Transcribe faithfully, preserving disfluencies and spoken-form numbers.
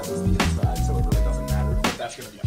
is the inside, so it really doesn't matter. But that's going to be